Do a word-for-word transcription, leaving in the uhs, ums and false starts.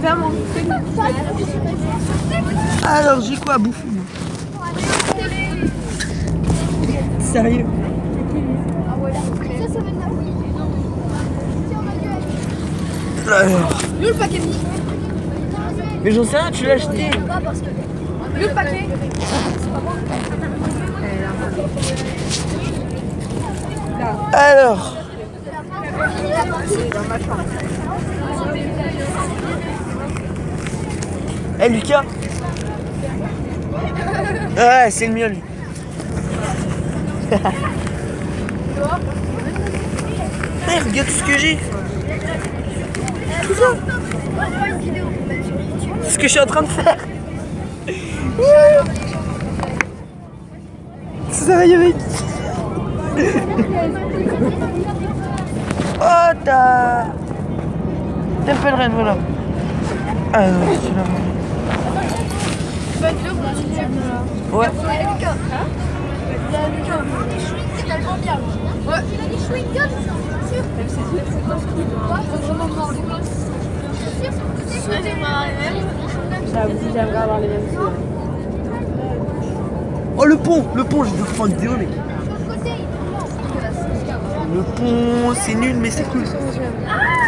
Vraiment. Alors j'ai quoi à bouffer moi? Sérieux? Alors. Où le paquet? Mais j'en sais rien, tu l'as acheté. Où le paquet? Alors. Eh hey, Lucas. Ouais, c'est le mien lui. Hey, regarde tout ce que j'ai. Tout ça. C'est ce que je suis en train de faire. Ça y est mec. Oh t'as... Temple Run, voilà. Ah non, c'est là. Ouais. Ouais. Il a des chewing-gums, c'est sûr. J'aimerais avoir les mêmes. Oh le pont, le pont, je vais faire une vidéo mec. Le pont, c'est nul mais c'est cool. Ah